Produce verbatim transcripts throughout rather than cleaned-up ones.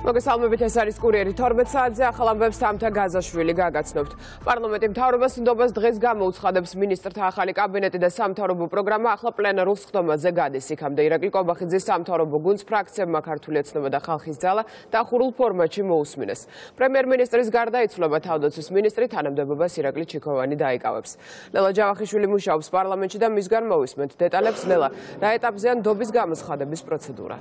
მოგესალმებით, ეს არის კურიერი თორმეტ საათზე ახალ ამბებს სამთა გაზაშვილი გაგაცნობთ. პარლამენტი მთავრობას ნდობას დღეს გამოუცხადებს მინისტრთა ახალი კაბინეტი და სამთავრობო პროგრამა ახლა პლენარულ სხდომაზე გადის. იქამდე ირაკლი კობახიძის სამთავრობო გუნდს ფრაქციებმა ქართული ოცნება და ხალხის ძალა დახურულ ფორმატში მოусმინეს. პრემიერ-მინისტრის გარდა იცვლება თავდაცვის მინისტრი, თანამდებობას ირაკლი ჩიქოვანი დაიკავებს. ლელა ჯავახიშვილი მუშაობს პარლამენტში და მისგან მოვისმენთ დეტალებს. ლელა, რა ეტაპზეა ნდობის გამოცხადების პროცედურა?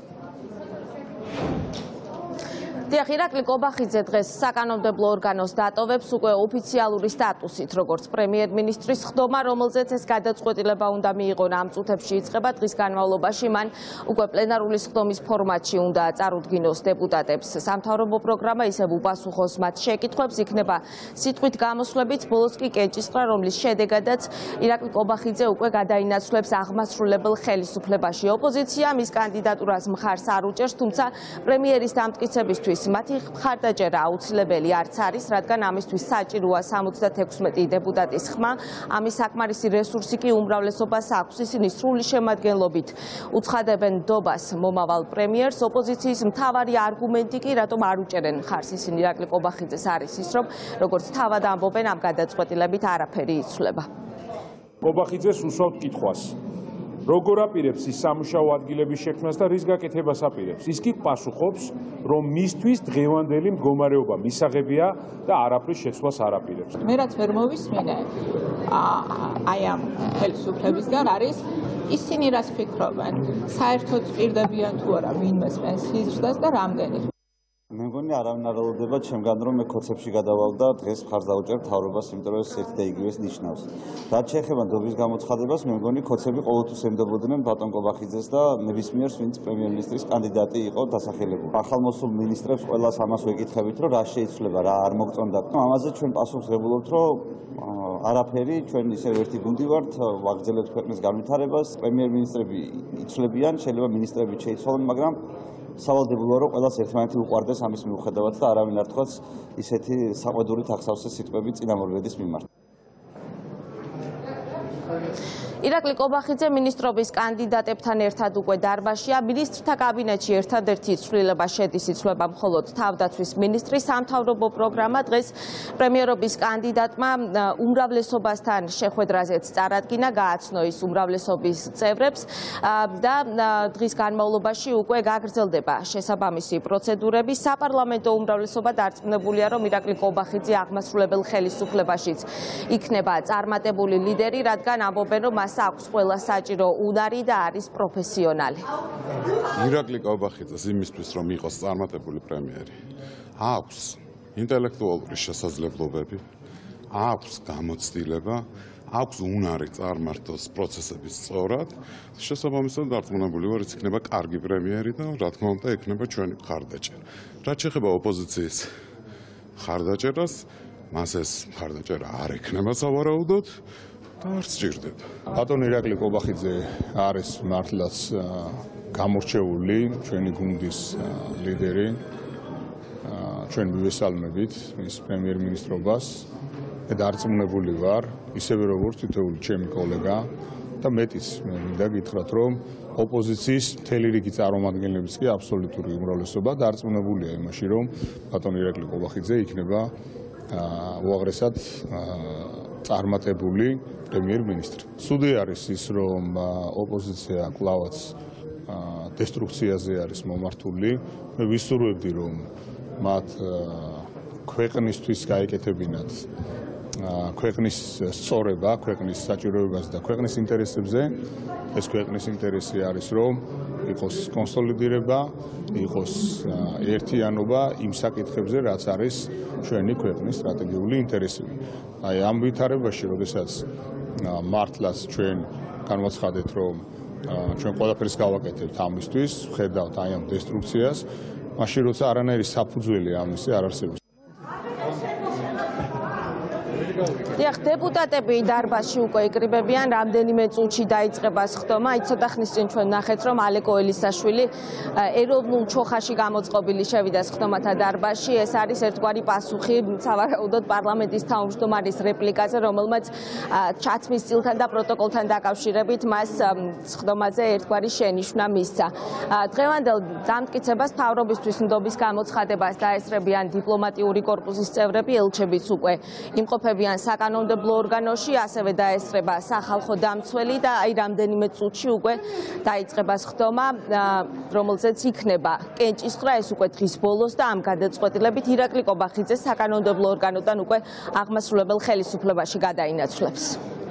დიახ, ირაკლი კობახიძე დღეს საკანონმდებლო ორგანოს დატოვებს უკვე ოფიციალური სტატუსით, როგორც პრემიერ-მინისტრის ხდომა, რომელზეც ეს გადაწყვეტილება უნდა მიიღონ ამ წუთებში იწყება. დღის განმავლობაში მან უკვე პლენარული სხდომის ფორმატში უნდა წარუდგინოს დეპუტატებს სამთავრობო პროგრამა, ისევ უპასუხოს მათ შეკითხვებს, იქნება სიტყვით გამოსვლებით, ბოლოს კი კენჭისყრა, რომლის შედეგადაც ირაკლი კობახიძე უკვე გადაინაცვლებს აღმასრულებელ ხელისუფლებაში. ოპოზიცია მის კანდიდატურას მხარს არ უჭერს, თუმცა პრემიერის დამტკიცებისთვის მათი მხარდაჭერა აუცილებელი არც არის, რადგან ამისთვის საჭიროა სამოცდათექვსმეტი დეპუტატის ხმა. ამის საკმარისი რესურსი კი უმრავლესობას აქვს. ისინი სრული შემადგენლობით უცხადებენ ნდობას მომავალ პრემიერს. ოპოზიციის მთავარი არგუმენტი კი, რატომ არ უჭერენ მხარს ისინი ირაკლი კობახიძეს, არის ის, რომ როგორც თავად ამბობენ, ამ გადაწყვეტილებით არაფერი იცვლება. კობახიძეს უსვამთ კითხვას. როგორ აპირებს ის სამუშაო ადგილების შექმნას და რის გაკეთებას აპირებს? ის კი პასუხობს, რომ მისთვის დღევანდელი მდგომარეობა მისაღებია და არაფრის შეცვლას არ აპირებს. მე რაც ვერ მოვისმინე აი ამ ხელისუფლებისგან არის ისინი რას ფიქრობენ, საერთოდ პირდებიან თუ არა ვინმეს პენსიის ზრდას და რამდენი. მე მგონი არავინ არ ელოდება ჩემგან რომ მე ქოცებში გადავალ და დღეს მხარს დავუჭერ მთავრობას, იმიტომ რომ ეს ერთი და იგივეს ნიშნავს. რაც შეეხება ნდობის გამოცხადებას, მე მგონი ქოცები ყოველთვის ემდებოდნენ ბატონ კობახიძეს და ნებისმიერს, ვინც პრემიერ-მინისტრის კანდიდატი იყო დასახელებული. ახალმოსულ მინისტრებს ყველას ამას ვეკითხებით, რომ რა შეიცვლება, რა არ მოგწონდათ. ამაზე ჩვენ პასუხს ღებულობთ, რომ არაფერი, ჩვენ ისევ ერთი გუნდი ვართ, ვაგრძელებთ ქვეყნის განვითარებას, პრემიერ-მინისტრები იცვლებიან, შეიძლება მინისტრები შეიცვალონ, მაგრამ სავალდებულოა რომ ყველას ერთმანეთი უყვარდეს ამის მიუხედავად და არავინ არ თქვას ისეთი საყვედურით ახსავსე სიტყვები წინამორბედის მიმართ. ირაკლი კობახიძე მინისტრობის კანდიდატებთან ერთად უკვე დარბაზშია. მინისტრთა კაბინეტში ერთადერთი ცვლილება შედის, იცვლება მხოლოდ თავდაცვის მინისტრი. სამთავრობო პროგრამა დღეს პრემიერობის კანდიდატმა უმრავლესობასთან შეხვედრაზეც წარადგინა, გააცნო ის უმრავლესობის წევრებს და დღის განმავლობაში უკვე გაგრძელდება შესაბამისი პროცედურები. საპარლამენტო უმრავლესობა დარწმუნებულია, რომ ირაკლი კობახიძე აღმასრულებელ ხელისუფლებაშიც იქნება წარმატებული ლიდერი, რადგან ამბობენ, რომ მას აქვს ყველა საჭირო უნარი და არის პროფესიონალი. ირაკლი კობახიძეს იმისთვის, რომ იყოს წარმატებული პრემიერი, აქვს ინტელექტუალური შესაძლებლობები, აქვს გამოცდილება, აქვს უნარი წარმართოს პროცესების სწორად. შესაბამისად დარწმუნებული ვარ, ის იქნება კარგი პრემიერი და რა თქმა უნდა, იქნება ჩვენი მხარდაჭერა. რაც შეეხება ოპოზიციის მხარდაჭერას, მას ეს მხარდაჭერა არ ექნება სავარაუდოდ. არ სჭირდება. ბატონ ირაკლი კობახიძე არის მართლაც გამორჩეული ჩვენი გუნდის ლიდერი. ჩვენ მივესალმებით მის პრემიერ-მინისტრობას. მე დარწმუნებული ვარ, ისევე როგორც თითოეული ჩემი კოლეგა და მეტიც მე მინდა გითხრათ, რომ ოპოზიციის მთელი რიგი წარმომადგენლების კი აბსოლუტური უმრავლესობა დარწმუნებულია იმაში, რომ ბატონ ირაკლი კობახიძე იქნება უაღრესად წარმატებული პრემიერ-მინისტრი. ცუდი არის ის, რომ ოპოზიცია კლავაც დესტრუქციაზე არის მომართული. მე ვისურვებდი, რომ მათ ქვეყნისთვის გაეკეთებინათ ქვეყნის სწორება, ქვეყნის საჭიროებაზე და ქვეყნის ინტერესებზე. ეს ქვეყნის ინტერესი არის, რომ იყოს კონსოლიდირება, იყოს ერთიანობა იმ საკითხებზე, რაც არის ჩვენი ქვეყნის სტრატეგიული ინტერესები. აი ამ ვითარებაში, როდესაც მართლაც ჩვენ განვაცხადეთ, რომ ჩვენ ყველაფერს გავაკეთებთ ამისთვის, ვხედავთ აი ამ დესტრუქციას, მაშინ როცა არანაირი საფუძველი ამისი არ არსებობს. დიახ, დეპუტატები დარბაზში უკვე იკრიბებიან, რამდენიმე წუთში დაიწყება სხდომა. აი ცოტა ხნის წინ ჩვენ ნახეთ, რომ ალეკო ელისაშვილი ეროვნულ ჩოხაში გამოწყობილი შევიდა სხდომათა დარბაზში. ეს არის ერთგვარი პასუხი სავარაუდოდ პარლამენტის თავმჯდომარის რეპლიკაზე, რომელმაც ჩაცმის წილთან და პროტოკოლთან დაკავშირებით მას სხდომაზე ერთგვარი შენიშვნა მისცა. დღევანდელ დამტკიცებას მთავრობისთვის ნდობის გამოცხადებას დაესწრებიან დიპლომატიური კორპუსის წევრები, ელჩებიც უკვე იმყოფებიან საკანონმდებლო ორგანოში, ასევე დაესწრება სახალხო დამცველი და აი რამდენიმე წუთში უკვე დაიწყება სხდომა, რომელზეც იქნება კენჭისყრა, ეს უკვე დღის ბოლოს და ამ გადაწყვეტილებით ირაკლი კობახიძე საკანონმდებლო ორგანოდან უკვე აღმასრულებელ ხელისუფლებაში გადაინაცვლებს.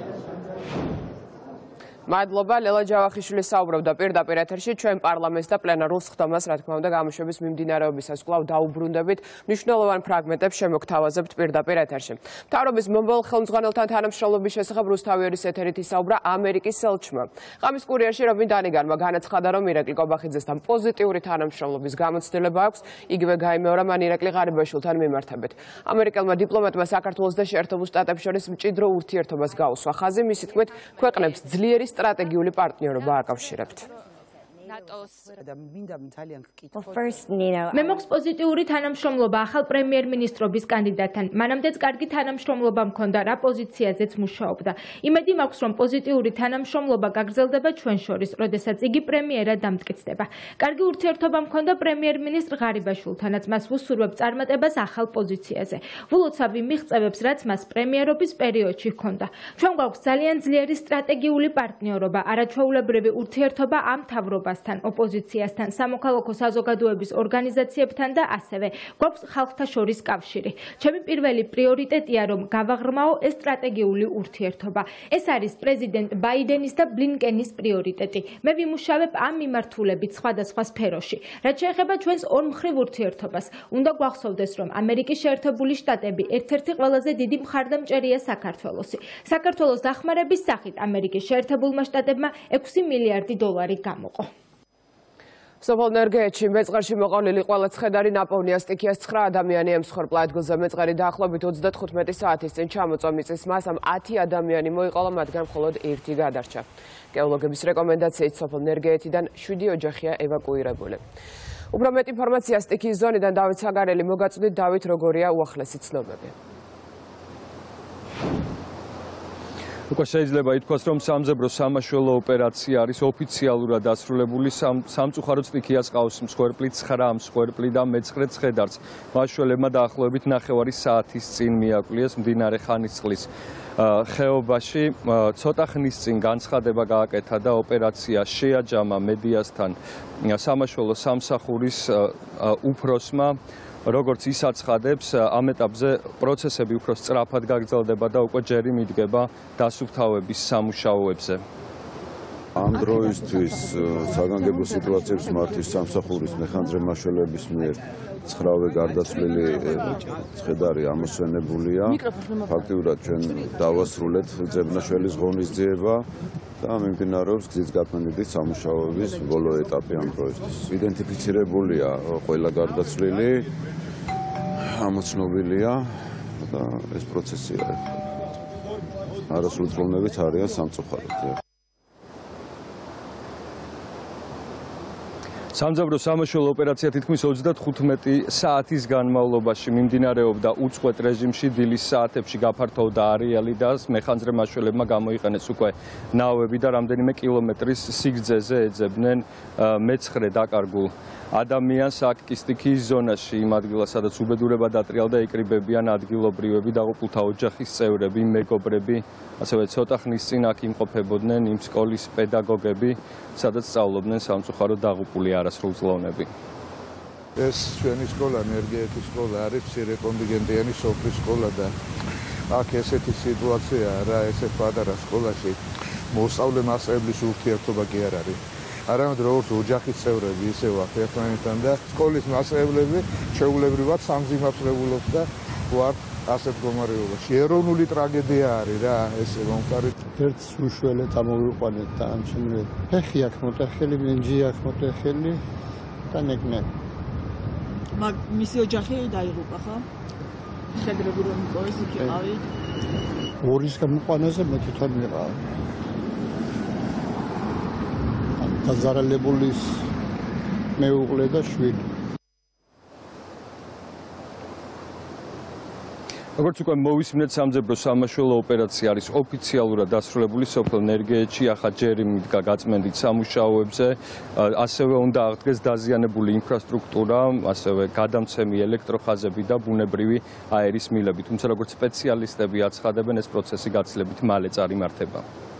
მადლობა, ლელა ჯავახიშვილი საუბრობდა პირდაპირ ეთერში ჩვენ პარლამენტს და პლენარულ სხდომას, რა თქმა უნდა, გამოშვების მიმდინარეობისას კვლავ დაუბრუნდებით, მნიშვნელოვან ფრაგმენტებს შემოგთავაზებთ პირდაპირ ეთერში. მთავრობის მომავალ ხელმძღვანელთან თანამშრომლობის შესახებ რუსთავიერის ეთერით ისაუბრა ამერიკის ელჩმა. ღამის კურიერში რობინ დანიგანმა განაცხადა, რომ ირაკლი კობახიძესთან პოზიტიური თანამშრომლობის გამოცდილება აქვს, იგივე გაიმეორა მან ირაკლი ღარიბაშვილთან მიმართებით. ამერიკელმა დიპლომატმა საქართველოს და შეერთებულ შტატებს შორის მჭიდრო ურთიერთობას გაუსვა ხაზი, მისი თქმით, ქვეყნებს ძლიერი სტრატეგიული პარტნიორობა აკავშირებთ. მე მაქვს პოზიტიური თანამშრომლობა ახალ პრემიერ-მინისტრობის კანდიდატთან. მანამდეც კარგი თანამშრომლობა მქონდა, რა პოზიციაზეც მუშაობდა. იმედი მაქვს, რომ პოზიტიური თანამშრომლობა გაგრძელდება ჩვენ შორის, როდესაც იგი პრემიერად დამტკიცდება. კარგი ურთიერთობა მქონდა პრემიერ-მინისტრ ღარიბაშვილთანაც, მას ვუსურვებ წარმატებას ახალ პოზიციაზე. ვილოცავ იმ მიღწევებს, რაც მას პრემიერობის პერიოდში ჰქონდა. ჩვენ გვაქვს ძალიან ძლიერი სტრატეგიული პარტნიორობა, არაჩვეულებრივი ურთიერთობა ამ მთავრობასთან, ოპოზიციასთან, სამოქალაქო საზოგადოების ორგანიზაციებთან და ასევე გვაქვს ხალხთა შორის კავშირი. ჩემი პირველი პრიორიტეტია, რომ გავაღრმაო ეს სტრატეგიული ურთიერთობა. ეს არის პრეზიდენტ ბაიდენის და ბლინკენის პრიორიტეტი. მე ვიმუშავებ ამ მიმართულებით სხვადასხვა სფეროში. რაც შეეხება ჩვენს ორმხრივ ურთიერთობას, უნდა გვახსოვდეს, რომ ამერიკის შეერთებული შტატები ერთ-ერთი ყველაზე დიდი მხარდამჭერია საქართველოსი. საქართველოს დახმარების სახით ამერიკის შეერთებულმა შტატებმა ექვსი მილიარდი დოლარი გამოყო. სოფელ ნერგეეთში მეწყერში მოყოლილი ყველა ცხედარი ნაპოვნია. სტიქიას ცხრა ადამიანი ემსხვერპლა. ადგილზე მეწყერი დაახლოებით ოცდათხუთმეტი საათის წინ ჩამოწვა მიწის მასამ ათი ადამიანი მოიყოლა, მათგან მხოლოდ ერთი გადარჩა. გეოლოგების რეკომენდაციით სოფელ ნერგეეთიდან შვიდი ოჯახია ევაკუირებული. უფრო მეტ ინფორმაციას სტიქიის ზონიდან დავით საგარელი მოგაწვდით. დავით, როგორია უახლესი ცნობები? უკვე შეიძლება ითქვას, რომ სამძებრო სამაშველო ოპერაცია არის ოფიციალურად დასრულებული. სამწუხაროდ სტიქიას ყავს მსხვერპლი ცხრა მსხვერპლი და მეცხრე ცხედარს. მაშველებმა დაახლოებით ნახევარი საათის წინ მიაკვლიეს მდინარე ხანისწყლის ხეობაში. ცოტა ხნის წინ განცხადება გააკეთა და ოპერაცია შეაჯამა მედიასთან სამაშველო სამსახურის უფროსმა. როგორც ის აცხადებს, ამ ეტაპზე პროცესები უფრო სწრაფად გაგრძელდება და უკვე ჯერი მიდგება დასუფთავების სამუშაოებზე. ამ დროისთვის საგანგებო სიტუაციების მართვის სამსახურის მეხანძრე მაშველების მიერ ცხრავე გარდაცვლილი ცხედარი ამოსვენებულია. ფაქტიურად ჩვენ დავასრულეთ ძებნაშველის ღონისძიება და მიმდინარეობს გზის გაფრენდით სამუშაოების ბოლო ეტაპი ამ დროისთვის. იდენტიფიცირებულია ყველა გარდაცვლილი, ამოცნობილია და ეს პროცესია. არასრულწლოვნებით არიან სამწუხაროდ. სამძებრო სამაშველო ოპერაცია თითქმის ოცდათხუთმეტი საათის განმავლობაში მიმდინარეობდა უწყვეტ რეჟიმში. დილის საათებში გაფართოვდა არეალი და მეხანძრე მაშველებმა გამოიყენეს უკვე ნავები და რამდენიმე კილომეტრის სიგრძეზე ეძებნენ მეცხრე დაკარგულ ადამიანს. აქ კი სტიქიის ზონაში, იმ ადგილას, სადაც უბედურება დატრიალდა, იკრიბებიან ადგილობრივები, დაღუპულთა ოჯახის წევრები, მეგობრები. ასევე ცოტა ხნის წინ აქ იმყოფებოდნენ იმ სკოლის პედაგოგები, სადაც სწავლობდნენ სამწუხაროდ დაღუპული არასრულწლოვნები. ეს ჩვენი სკოლა, ნერგეეთის სკოლა არის მცირე კონტინგენტიანი სოფლის სკოლა და აქ ესეთი სიტუაციაა რა, ესე პატარა სკოლაში მოსწავლე მასწავლებლის ურთიერთობა კი არ არის. არამედ როგორც ოჯახის წევრები, ისე ვართ ერთმანეთთან და სკოლის მასწავლებლები ჩვეულებრივად სამძიმაფრებულობთ და ვართ ასეთ მდგომარეობაში. ეროვნული ტრაგედია არის რა, ესე მომხარით. ერთ უშველეთ ამოვიყვანეთ და ამჩნევ. ფეხი აქვს მოტეხილი, მინჯი აქვს მოტეხილი და ნეკნე. მაგ მისი ოჯახი დაიღუპა, ხო? შედრები რომ იყოს იქ იყავით? ორის გამოყვანაზე მე თვითონ ვიყავ. დაზარალებულის მეუღლე და შვილი. როგორც უკვე მოვისმინეთ, სამძებრო სამაშველო ოპერაცია არის ოფიციალურად დასრულებული სოფელ ნერგეეთში, ახლა ჯერ მიდგა გაწმენდით სამუშაოებზე, ასევე უნდა აღდგეს დაზიანებული ინფრასტრუქტურა, ასევე გადამცემი ელექტროხაზები და ბუნებრივი აერის მილები, თუმცა როგორც სპეციალისტები აცხადებენ, ეს პროცესი გაცილებით მალე წარიმართება.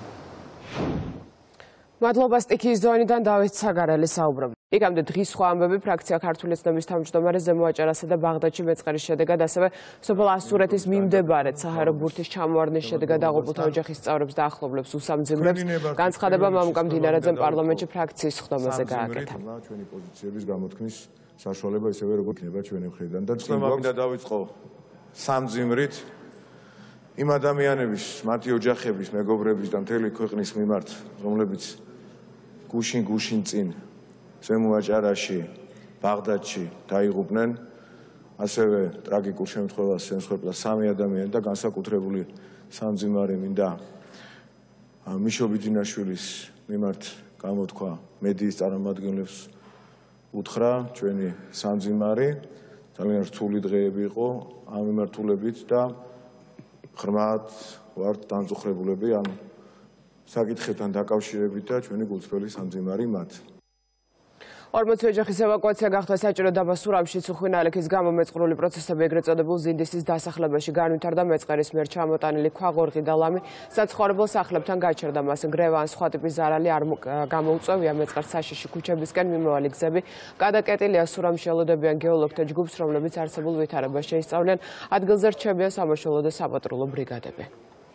მადლობა სტიქიის ზონიდან დავით საგარელი საუბრობდა. იქამდე დღის სხვა ამბები ფრაქცია ქართული ოცნების თავმჯდომარე ზემო აჭარასა და ბაღდადში მეწყერის შედეგად, ასევე სოფელ ასურეთის მიმდებარედ საჰარო ბურთის ჩამოვარდნის შედეგად დაღუპულთა ოჯახის წევრებს და ახლობლებს უსამძიმრებს. განცხადება მამუკა მდინარეძემ პარლამენტში ფრაქციის ხდომაზე გააკეთა. ჩვენი პოზიციების გამოთქმის საშუალება ისევე როგორც იქნება ჩვენი მხრიდან და წინგვაქვს დავიწყო სამძიმრით იმ ადამიანების, მათი ოჯახების, მეგობრების და მთელი ქვეყნის მიმართ, რომლებიც გუშინ-გუშინ წინ ზემო აჭარაში, ბაღდადში დაიღუპნენ, ასევე ტრაგიკულ შემთხვევას ემსხვერპლა სამი ადამიანი და განსაკუთრებული სამძიმარი მინდა მიშო ბიძინაშვილის მიმართ გამოთქვა მედიის წარმომადგენლებს უთხრა ჩვენი სამძიმარი, ძალიან რთული დღეები იყო ამ მიმართულებით და ღრმად ვართ დამწუხრებულები ამ საკითხებთან დაკავშირებით და ჩვენი გულწრფელი სამძიმარი მათ. ორმოცი ოჯახის ევაკუაცია გახდა საჭირო დაბა სურამში ცუხვინა ალექის გამო მეწყრული პროცესები ეგრეთ წოდებულ ზინდისის დასახლებაში განვითარდა მეწყერის მიერ ჩამოტანილი ქვაღორღი და ლამი საცხოვრებელ სახლებთან გაჩერდა მას ნგრევა ან სხვა ტიპის ზარალი არ გამოუწვევია მეწყერს საშიში ქუჩებისკენ მიმავალი გზები გადაკეტილია სურამში ელოდებიან გეოლოგთა ჯგუფს რომლებიც არსებულ ვითარებას შეისწავლიან ადგილზე რჩებიან სამაშველო და საპატრულო ბრიგადები.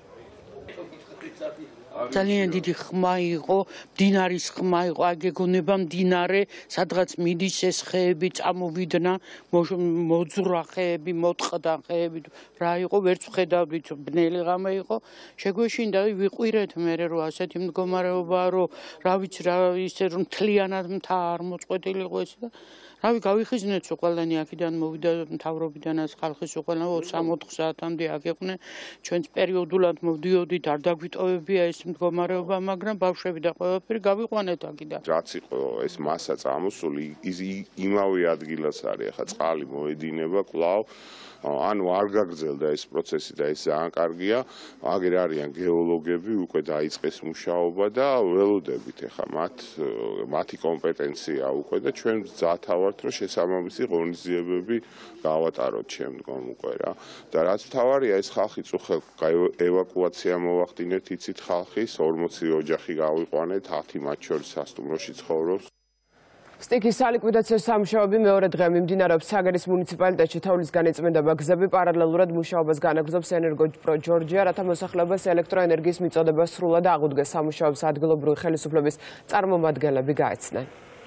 ძალიან დიდი ხმა იყო, მდინარის ხმა იყო, აგეგონება მდინარე, სადღაც მიდის ეს ხეები წამოვიდნა, მოძრა ხეები, მოწყდა ხეები, რა იყო, ვერც ვხედავდით, ბნელი ღამე იყო. შეგვეშინდა ვიყვირეთ მე რომ ასეთი მდგომარეობაა, რომ რა ვიცი რა ისე რომ მთლიანად მთა არ მოწყვეტილი იყო ეს და რავი გავიხიზნეთ ყველანი აქედან მოვიდა მთავრობიდანაც ხალხის ყველა სამოთხ საათამდე აქ იყვნენ ჩვენც პერიოდულად მოვდიოდით არ დაგვიტოვებია ეს მდგომარეობა მაგრამ ბავშვები და ყველაფერი გავიყვანეთ აქედან რაც იყო ეს მასა წამოსული იმავე ადგილას არის ახლა წყალი მოედინება კვლავ ანუ არ გაგრძელდა ეს პროცესი და ეს ძალიან კარგია აგერ არიან გეოლოგები უკვე დაიწყეს მუშაობა და ველოდებით ახლა მათ მათი კომპეტენცია უკვე და ჩვენ ძათავართ რომ შესაბამისი ღონისძიებები გავატაროთ შემდგომ უკვე რა და რაც მთავარია ეს ხალხი წუხელ ევაკუაცია მოვახდინეთ იცით ხალხის ორმოცი ოჯახი გავიყვანეთ ათი მათ შორის სასტუმროში ცხოვრობს სტიქის სალიკვიდაციო სამუშაოები მეორე დღე მიმდინარეობს საგერის მუნიციპალიტეტში თოვლის განიწმინდება გზები პარალელურად მუშაობას განაგრძობს ენერგოპრო ჯორჯია რათა მოსახლეობას ელექტროენერგიის მიწოდება სრულად აღუდგეს სამუშაოებს ადგილობრივი ხელისუფლების წარმომადგენლები გაეცნენ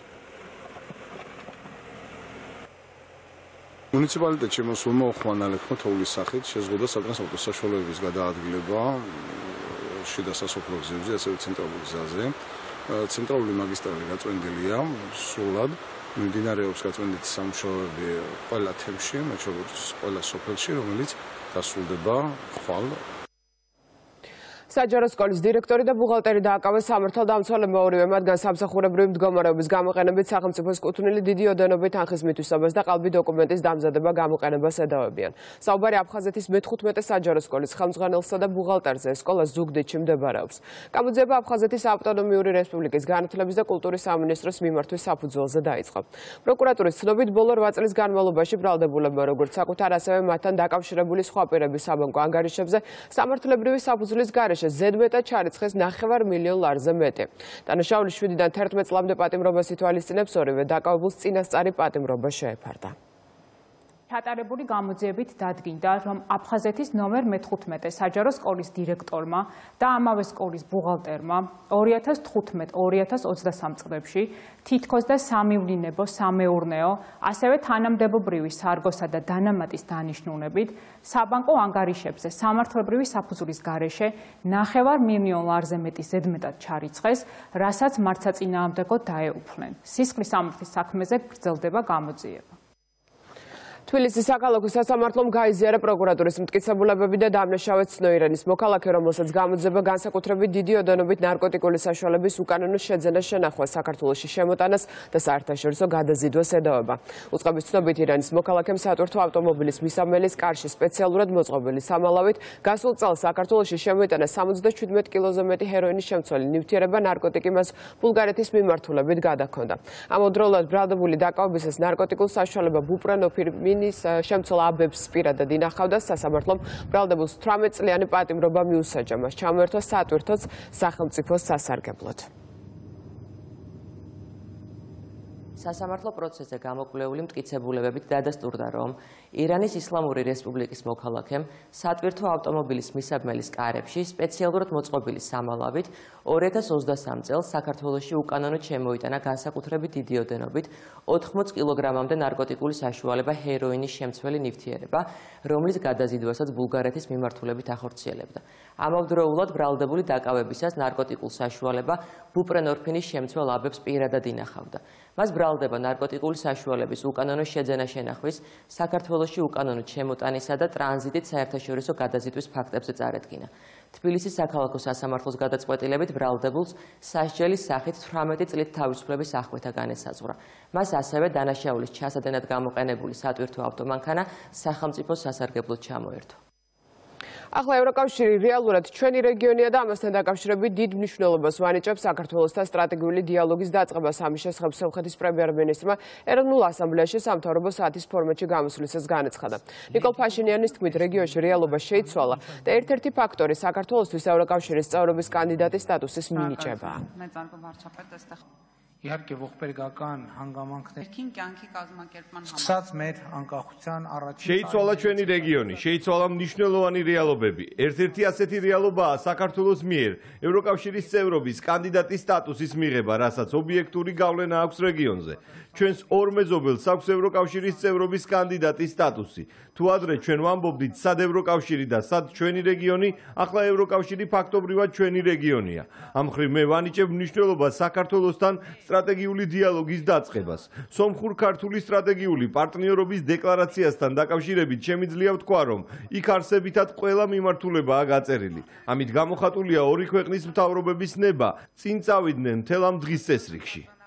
მუნიციპალიტეტში მოსულმა უხმანალებმა თოვლის სახით შეზღუდა სატრანსპორტო საშუალებების გადაადგილება შიდა სასოფლო გზებზე ასევე ცენტრალურ გზაზე ცენტრალური მაგისტრალი გაწმენდილია სრულად მიმდინარეობს გაწმენდითი სამუშაოები ყველა თემში მათ შორის ყველა სოფელში რომელიც დასრულდება ხვალ საჯარო სკოლის დირექტორი და ბუღალტერი დააკავეს სამართალდამცველებმა ორივე მათგან სამსახურებრივი მდგომარეობის გამოყენებით სახელმწიფოს კუთვნილი დიდი ოდენობით თანხის მითვისებას და ყალბი დოკუმენტის დამზადება გამოყენებას ედავებიან. საუბარი აფხაზეთის მეთხუთმეტე საჯარო სკოლის ხელმძღვანელსა და ბუღალტერზე სკოლა ზუგდიდში მდებარეობს. გამოძიება აფხაზეთის ავტონომიური რესპუბლიკის განათლების და კულტურის სამინისტროს მიმართვის საფუძველზე დაიწყო. პროკურატურის ცნობით ბოლო რვა წლის განმავლობაში ბრალდებულებმა როგორც საკუთარ ასევე მათთან დაკავშირებული სხვა პირების საბანკო ანგარიშებზე სამართლებრივი საფუძვლის გარეშე ზედმეტად ჩარიცხეს ნახევარ მილიონ ლარზე მეტი. დანაშაული შვიდიდან თერთმეტ წლამდე პატიმრობას ითვალისწინებს ორივე დაკავებულს წინასწარი პატიმრობა შეეფარდა. ჩატარებული გამოძიებით დადგინდა, რომ აფხაზეთის ნომერ მეთხუთმეტე საჯარო სკოლის დირექტორმა და ამავე სკოლის ბუღალტერმა ორი ათას თხუთმეტ ორი ათას ოცდასამ წლებში თითქოს და სამივლინებო, სამეურნეო, ასევე თანამდებობრივი სარგოსა და დანამატის დანიშნულებით საბანკო ანგარიშებზე სამართლებრივი საფუძვლის გარეშე ნახევარ მილიონ ლარზე მეტი ზედმეტად ჩარიცხეს, რასაც მართსაწინააღმდეგოდ დაეუფლნენ. სისხლის სამართლის საქმეზე გრძელდება გამოძიება. თბილისის საქალაქო სასამართლომ გაიზიარა პროკურატურის მტკიცებულებები და დამნაშავე ცნოირანის მოქალაქე, რომელსაც გამოძება განსაკუთრებით დიდი ოდენობით ნარკოტიკული საშუალების უკანონო შეძენა შენახვა საქართველოში შემოტანას და საერთაშორისო გადაზიდვას ედავება. უწყების ცნობით ირანის მოქალაქემ სატვირთო ავტომობილის მისამელის კარში სპეციალურად მოწყობილი სამალავით გასულ წელს საქართველოში შემოიტანა სამოცდაჩვიდმეტ კილოზე მეტი ჰეროინის შემცველი ნივთიერება, ნარკოტიკი მას ბულგარეთის მიმართულებით გადაჰქონდა. ამავდროულად ბრალდებული დაკავებისას ნარკოტიკულ საშუალება ბუპრენოფირმინის შემცველ აბებს პირადად ინახავდა. სასამართლომ ბრალდებულს თვრამეტ წლიანი პატიმრობა მიუსაჯა. მას ჩამოერთვა სატვირთოც სახელმწიფოს სასარგებლოდ. სასამართლო პროცესზე გამოკვლეული მტკიცებულებებით დადასტურდა, რომ ირანის ისლამური რესპუბლიკის მოქალაქემ სატვირთო ავტომობილის მისაბმელის კარებში სპეციალურად მოწყობილი სამალავით ორი ათას ოცდასამ წელს საქართველოში უკანონოდ შემოიტანა განსაკუთრებით დიდი ოდენობით ოთხმოც კილოგრამამდე ნარკოტიკული საშუალება ჰეროინის შემცველი ნივთიერება, რომლის გადაზიდვასაც ბულგარეთის მიმართულებით ახორციელებდა. ამავდროულად ბრალდებული დაკავებისას ნარკოტიკულ საშუალება ბუპრენორფინის შემცველ აბებს პირადად ინახავდა. მას ბრალდება ნარკოტიკული საშუალების უკანონო შეძენა შენახვის, საქართველოში უკანონოდ შემოტანისა და ტრანზიტით საერთაშორისო გადაზიდვის ფაქტებზე წარედგინა. თბილისის საქალაქო სასამართლოს გადაწყვეტილებით ბრალდებულს სასჯელის სახით თვრამეტი წლით თავისუფლების აღკვეთა განესაზღვრა. მას ასევე დანაშაულის ჩასადენად გამოყენებული სატვირთო ავტომანქანა სახელმწიფოს სასარგებლოდ ჩამოერთვა. ახლა ევროკავშირი რეალურად ჩვენი რეგიონია და ამასთან დაკავშირებით დიდ მნიშვნელობას ვანიჭებს საქართველოსთან სტრატეგიული დიალოგის დაწყებას. ამის შესახებ სომხეთის პრემიერ-მინისტრმა ეროვნულ ასამბლეაში სამთავრობო საათის ფორმატში გამოსვლისას განაცხადა. ნიკოლ ფაშინიანის თქმით, რეგიონში რეალობა შეიცვალა და ერთ-ერთი ფაქტორი საქართველოსთვის ევროკავშირის წევრობის კანდიდატის სტატუსის მინიჭებაა. Իհարկե ողբերգական հանգամանքներ սկսած մեր անկախության առաջին შეიცვალა ჩვენი რეგიონი, შეიცვალა მნიშვნელოვანი რეალობები. ერთ-ერთი ასეთი რეალობაა საქართველოს მიერ ევროკავშირის წევრობის კანდიდატის სტატუსის მიღება, რასაც ობიექტური გავლენა აქვს რეგიონზე. ჩვენს ორ მეზობელს აქვს ევროკავშირის წევრობის კანდიდატის სტატუსი. თუ ადრე ჩვენ ვამბობდით სად ევროკავშირი და სად ჩვენი რეგიონი, ახლა ევროკავშირი ფაქტობრივად ჩვენი რეგიონია. ამ მხრივ მე ვანიჭებ მნიშვნელობას საქართველოსთან სტრატეგიული დიალოგის დაწყებას. სომხურ-ქართული სტრატეგიული პარტნიორობის დეკლარაციასთან დაკავშირებით შემიძლია ვთქვა, რომ იქ არსებითად ყველა მიმართულებაა გაწერილი. ამით გამოხატულია ორი ქვეყნის მთავრობების ნება წინ წავიდნენ მთელ ამ დღის წესრიგში.